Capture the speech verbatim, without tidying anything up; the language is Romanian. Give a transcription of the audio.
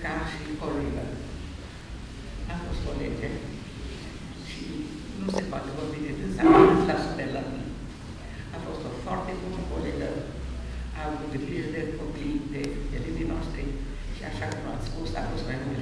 ca și colegă. Am fost colege și nu se poate vorbi de dânsa la superlativ. A fost o foarte bună colegă, a avut grijă de copii, de elevii noștri și așa cum ați spus, a fost mai mult